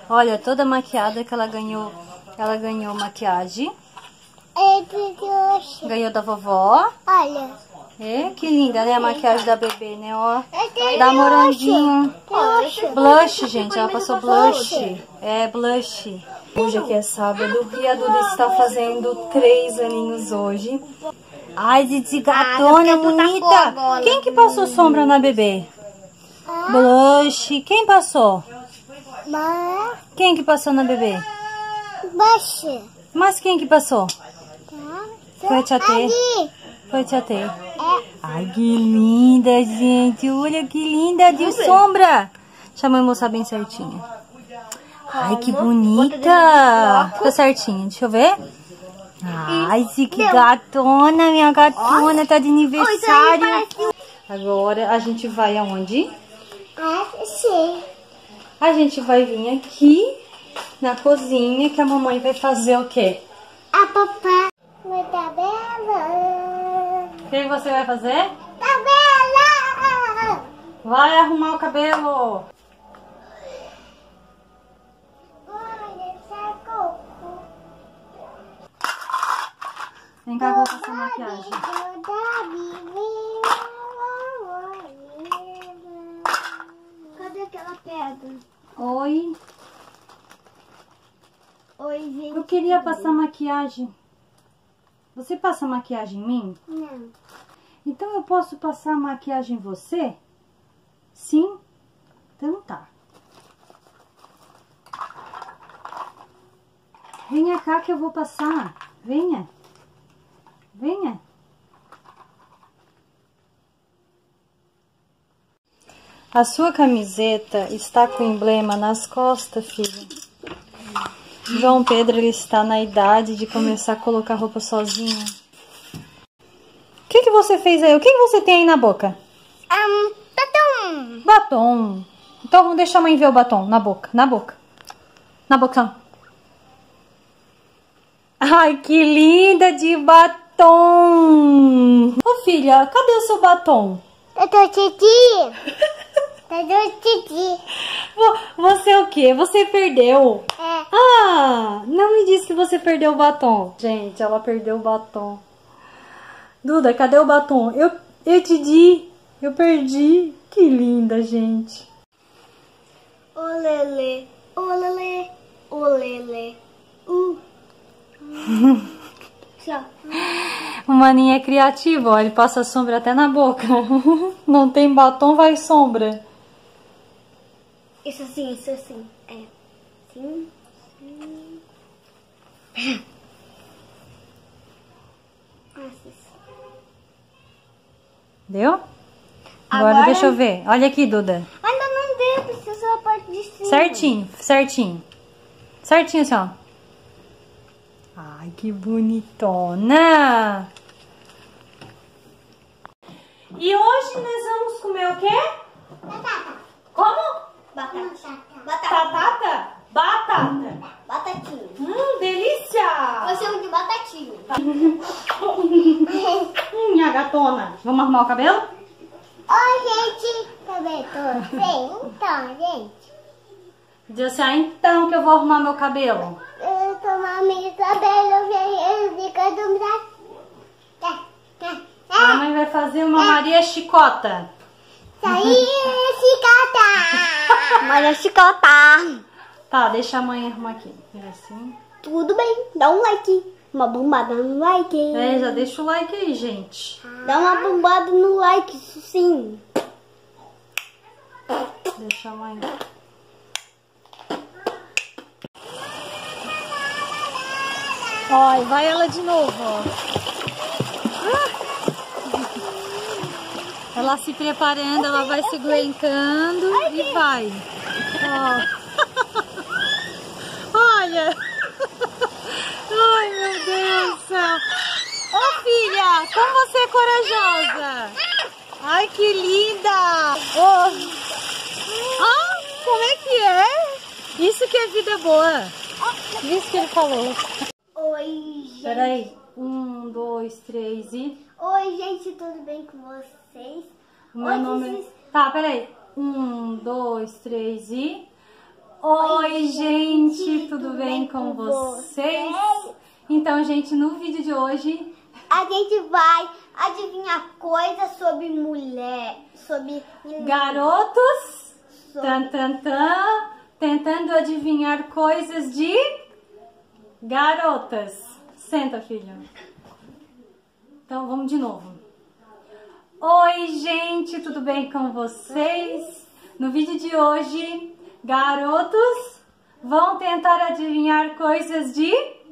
Olha, toda maquiada que ela ganhou maquiagem. Ganhou da vovó. Olha. É, que linda, né? A maquiagem da bebê, né? Ó, da moranguinho. Blush, gente. Ela passou blush. É, blush. Hoje aqui é sábado e a Duda está fazendo 3 aninhos hoje. Ai, Didi, gatona bonita. Quem que passou sombra na bebê? Blush. Quem passou? Quem que passou na bebê? Blush. Mas quem que passou? Foi a Tia T. Foi a Tia T. Ai, que linda, gente. Olha que linda de sombra. Deixa a mãe mostrar bem certinho. Ai, que bonita. Ficou certinho. Deixa eu ver. Ai, que gatona. Minha gatona tá de aniversário. Agora a gente vai aonde? A gente vai vir aqui na cozinha que a mamãe vai fazer o quê? A papai. Meu cabelo. O que você vai fazer? Cabelo. Vai arrumar o cabelo. Vem cá que eu vou passar maquiagem. Cadê aquela pedra? Oi. Oi, gente. Eu queria passar maquiagem. Você passa maquiagem em mim? Não. Então eu posso passar maquiagem em você? Sim? Então tá. Venha cá que eu vou passar. Venha. Venha. A sua camiseta está com emblema nas costas, filho. João Pedro, ele está na idade de começar a colocar roupa sozinho. O que você fez aí? O que você tem aí na boca? Batom. Batom. Então deixa a mãe ver o batom na boca. Na boca. Na boca. Ai, que linda de batom. Ô filha, cadê o seu batom? Eu tô titi. Você o quê? Você perdeu? É. Ah, não me disse que você perdeu o batom. Gente, ela perdeu o batom. Duda, cadê o batom? Eu te di. Eu perdi. Que linda, gente. Olele, olele, olele. O maninho é criativo, ó. Ele passa sombra até na boca. Não tem batom, vai sombra. Isso assim, isso assim. É. Sim, sim. Deu? Agora deixa eu ver. Olha aqui, Duda. Ainda não deu, precisa a parte de cima. Certinho, certinho. Certinho assim, ó. Ai, que bonitona. E hoje nós vamos comer o quê? Batata. Como? Batata. Batata? Batata. Batatinha. Delícia. Eu chamo de batatinha. Minha gatona. Vamos arrumar o cabelo? Oi, gente. Também tô bem. Então, gente. Diz assim, ah, então que eu vou arrumar meu cabelo. Eu tomar meu cabelo, eu fico do A mãe vai fazer uma Maria Chicota. Saí, chicota. Maria chicota. Tá, deixa a mãe arrumar aqui. Assim. Tudo bem, dá um like. Uma bombada no like. É, já deixa o like aí, gente. Dá uma bombada no like, isso sim. Deixa a mãe. Ó, vai ela de novo, ó. Ela se preparando, ela vai se aguentando e vai. Ó. Olha. Ai, meu Deus do céu. Ô, filha, como você é corajosa. Ai, que linda. Oh. Ah, como é que é? Isso que é vida boa. Isso que ele falou. Oi, gente. Peraí. 1, 2, 3 e... Oi, gente, tudo bem com vocês? O meu nome... Tá, peraí. 1, 2, 3 e... Oi, gente, tudo bem com vocês? Então, gente, no vídeo de hoje a gente vai adivinhar coisas sobre mulher, sobre garotos, tentando adivinhar coisas de garotas. Senta, filha. Então, vamos de novo. Oi, gente, tudo bem com vocês? No vídeo de hoje, garotos vão tentar adivinhar coisas de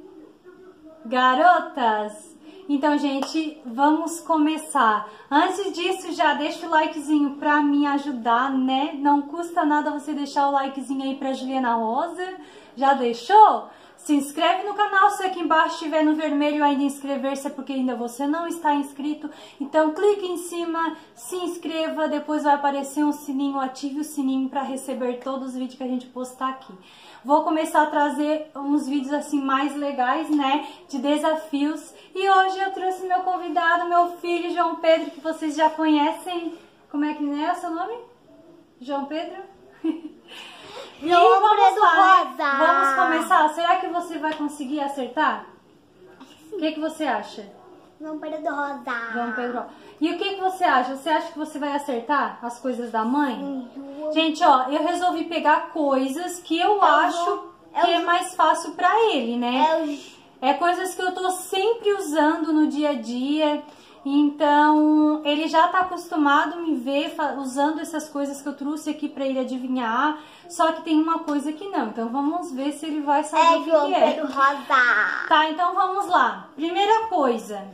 garotas. Então, gente, vamos começar. Antes disso, já deixa o likezinho pra me ajudar, né? Não custa nada você deixar o likezinho aí pra Juliana Rosa. Já deixou? Se inscreve no canal, se aqui embaixo estiver no vermelho ainda inscrever-se, é porque ainda você não está inscrito. Então clique em cima, se inscreva, depois vai aparecer um sininho, ative o sininho para receber todos os vídeos que a gente postar aqui. Vou começar a trazer uns vídeos assim mais legais, né, de desafios. E hoje eu trouxe meu convidado, meu filho João Pedro, que vocês já conhecem. Como é que é o seu nome? João Pedro? E vamos lá, né? Vamos começar. Será que você vai conseguir acertar? O que você acha? João Pedro Rosa. João Pedro. E o que você acha? Você acha que você vai acertar as coisas da mãe? Gente, ó, eu resolvi pegar coisas que eu acho que é mais fácil pra ele, né? É coisas que eu tô sempre usando no dia a dia. Então, ele já tá acostumado a me ver usando essas coisas que eu trouxe aqui pra ele adivinhar. Só que tem uma coisa que não. Então, vamos ver se ele vai saber o que é. Pedro Rosa. Tá, então vamos lá. Primeira coisa.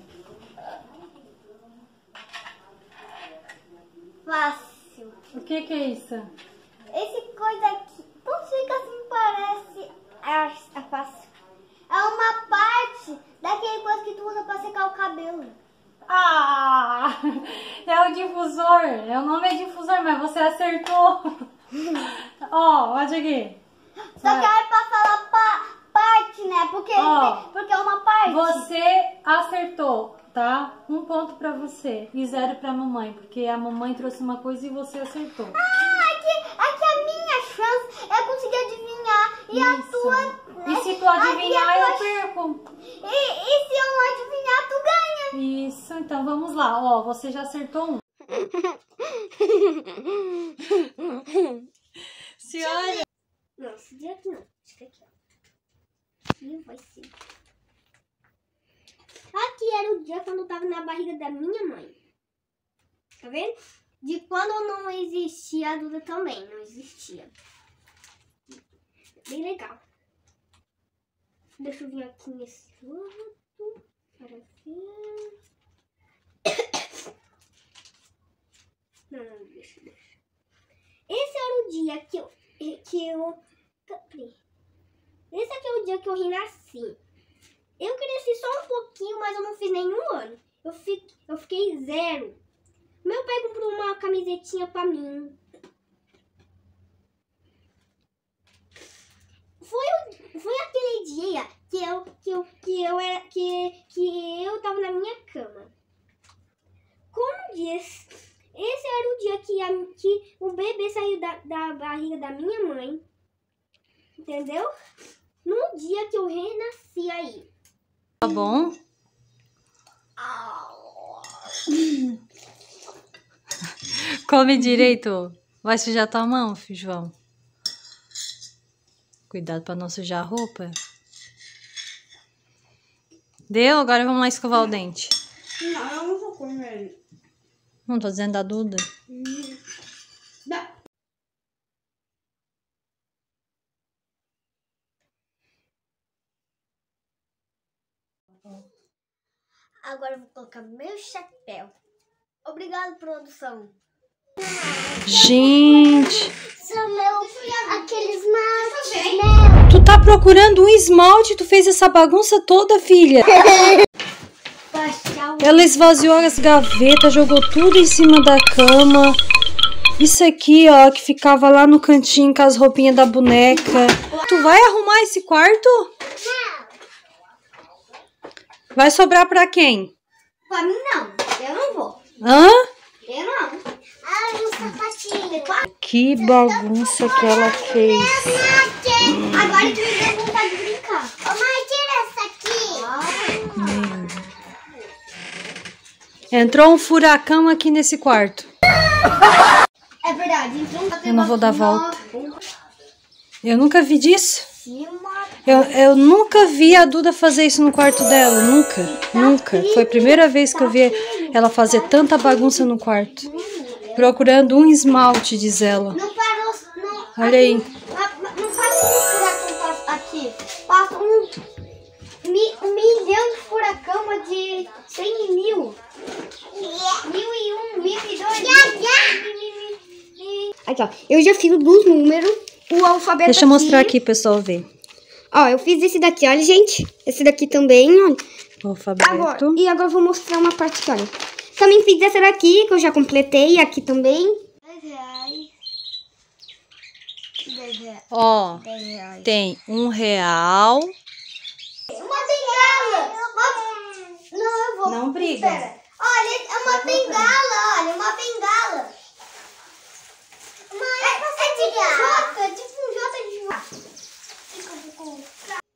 Fácil. O que é isso? Esse coisa aqui, tudo fica assim, parece fácil. É uma parte daquele coisa que tu usa pra secar o cabelo. Ah, é o difusor. O nome é difusor, mas você acertou. Ó, olha aqui. Só que é pra falar parte, né? Porque é uma parte. Você acertou, tá? 1 ponto pra você e 0 pra mamãe, porque a mamãe trouxe uma coisa e você acertou. Aqui a minha chance é conseguir adivinhar. E isso. A tua... E se tu adivinhar, eu perco. E se eu não adivinhar, tu ganha. Isso, então vamos lá. Ó, você já acertou 1. Senhora... Não, esse dia aqui não. Fica aqui, ó. Aqui vai ser. Aqui era o dia quando eu tava na barriga da minha mãe. Tá vendo? De quando não existia a Duda também. Não existia. Bem legal. Deixa eu vir aqui nesse outro. Para ver. Não, deixa. Esse era o dia que eu... Esse aqui é o dia que eu renasci. Eu cresci só um pouquinho, mas eu não fiz nenhum ano. Eu fiquei 0. Meu pai comprou uma camisetinha pra mim. Foi aquele dia que eu tava na minha cama. Como diz, esse era o dia que o bebê saiu da barriga da minha mãe. Entendeu? No dia que eu renasci aí. Tá bom? Come direito. Vai sujar tua mão, João. Cuidado pra não sujar a roupa. Deu? Agora vamos lá escovar o dente. Não, eu não vou comer. Não tô dizendo da Duda. Agora eu vou colocar meu chapéu. Obrigado, produção. Gente! São aqueles esmalte. Tu tá procurando um esmalte? Tu fez essa bagunça toda, filha? Ela esvaziou as gavetas, jogou tudo em cima da cama. Isso aqui, ó, que ficava lá no cantinho com as roupinhas da boneca. Tu vai arrumar esse quarto? Não. Vai sobrar pra quem? Pra mim não. Eu não vou. Hã? Eu não. Ah, um sapatinho. Que bagunça que ela fez. Agora tu me deu vontade de brincar. Ô, mãe, tira essa aqui. Entrou um furacão aqui nesse quarto. É verdade. Então, Eu não vou dar volta. Eu nunca vi disso. Eu nunca vi a Duda fazer isso no quarto dela. Nunca. Foi a primeira vez que eu vi ela fazer tanta bagunça no quarto. Procurando um esmalte, diz ela. não parou, não. Olha aí. Não passa um furacão aqui. Passa um milhão de furacão, mas de 100 mil. 1001, 1002. Aqui, ó. Eu já fiz dos números, o alfabeto. Deixa eu mostrar aqui, pessoal, ver. Ó, eu fiz esse daqui, olha, gente. Esse daqui também, olha. O alfabeto. Agora eu vou mostrar uma parte aqui, olha. Também fiz essa daqui, que eu já completei. Aqui também. 10 reais. 10 reais. Ó, 10 reais. tem R$1. Uma bengala. Não, eu vou. Não briga. Espera. Olha, é uma bengala, olha, uma bengala. É tipo um J de